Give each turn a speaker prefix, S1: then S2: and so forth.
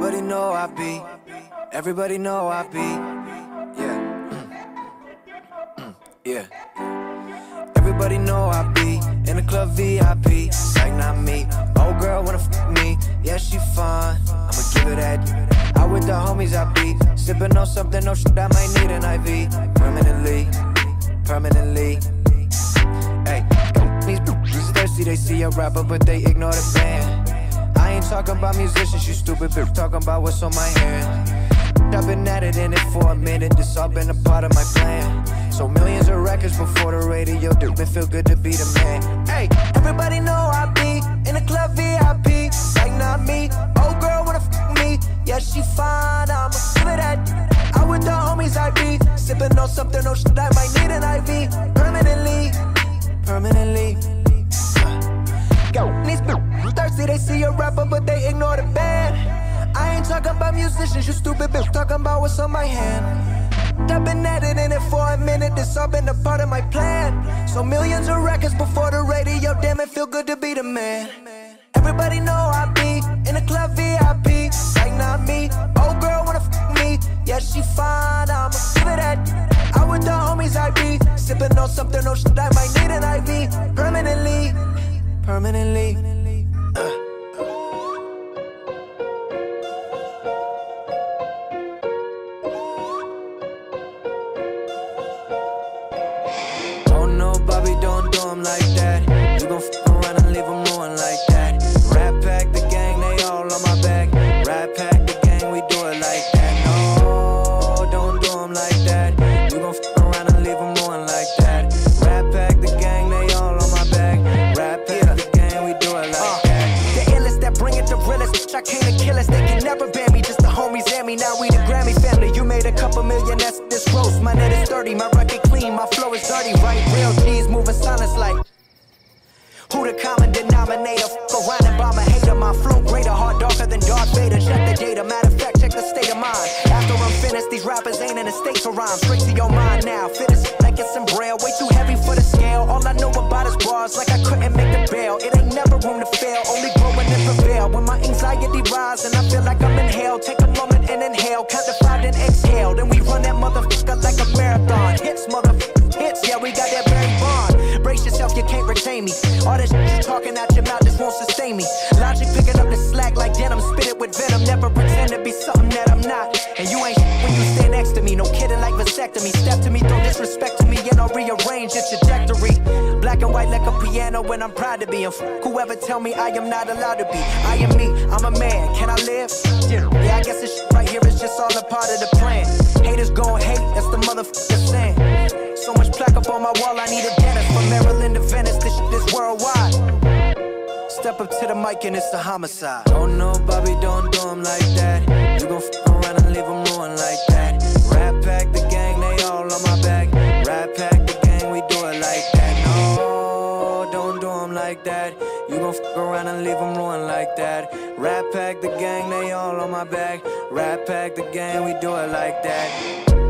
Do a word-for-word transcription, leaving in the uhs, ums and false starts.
S1: Everybody know I be, everybody know I be, yeah, mm. Mm. Yeah. Everybody know I be in the club V I P, like not me. Old girl wanna f me, yeah she fine. I'ma give it that. Out with the homies I be, sipping on something, no shit I might need an I V. Permanently, permanently. Hey, these bitches thirsty, they see a rapper but they ignore the band. I ain't talking about musicians, you stupid bitch, talking about what's on my hand. I've been at it in it for a minute, this all been a part of my plan. So millions of records before the radio, dude, it feel good to be the man. Hey, everybody know I be in the club V I P, like not me. Old girl wanna f me, yeah she fine, I'ma give it that. Out with the homies I be, sipping on something, no shit I might need an I V. Permanently, permanently. Yo, these bitches thirsty, they see a rapper but they ignore the band. I ain't talking about musicians, you stupid bitch, talking about what's on my hand. I've been at it in it for a minute, this all been a part of my plan. So millions of records before the radio, damn it feel good to be the man. Everybody know I be in the club V I P, like not me. Old girl wanna f me, yeah she fine, I'ma give it that. Out with the homies I be, sipping on something, no shit I might need an I V. Permanently, permanently. uh. Bobby, don't do him like that. You gon' f around and leave him ruined like that. Rat pack the gang, they all on my back. Rat pack the gang, we do it like that. No, don't do him like that. You gon' f around and leave him ruined like that. Rat pack the gang, they all on my back. Rat pack the gang, we do it like uh, that. The illest that bring it the realest. Bitch, I came to kill us, they can never ban me. Just the homies and me, now we the Grammy family. You made a couple million, that's this roast. My net is dirty, my record clean, my flow is dirty, right? Real G's moving silence like who the common denominator? F around and bomb a hater. My flow greater, hard darker than Darth Vader. Check the data, matter of fact, check the state of mind. After I'm finished, these rappers ain't in a state to rhyme. Straight to your mind now, fit it like it's in braille. Way too heavy for the scale. All I know about is bars, like I couldn't make the bail. It ain't never room to fail, only growing and prevail. When my anxiety rise and I feel like I'm in hell, take a moment and inhale, count to five and exhale. Then we run that motherfucker like a marathon. Hits, motherfucker, hits, yeah we got that very bond. Brace yourself, you can't retain me. All this shit you talking out your mouth just won't sustain me. Logic picking up the slack like denim, spit it with venom. Never pretend to be something that I'm not. And you ain't shit when you stand next to me. No kidding like vasectomy. Step to me, throw disrespect to me, and I'll rearrange your trajectory. Black and white like a piano when I'm proud to be. And f whoever tell me I am not allowed to be. I am me, I'm a man, can I live? Yeah, yeah I guess this shit right here is just all a part of the plan. Haters gon' hate, that's the motherfucker saying. So much plaque up on my wall, I need a dentist. From Maryland to Venice, this shit is worldwide. Step up to the mic and it's a homicide. Oh no, Bobby, don't do him like that. You gon' f around and leave him ruined like that. Rat pack the gang, they all on my back. Rat pack the gang, we do it like that. No, don't do him like that. You gon' f around and leave him ruined like that. Rat pack the gang, they all on my back. Rat pack the gang, we do it like that.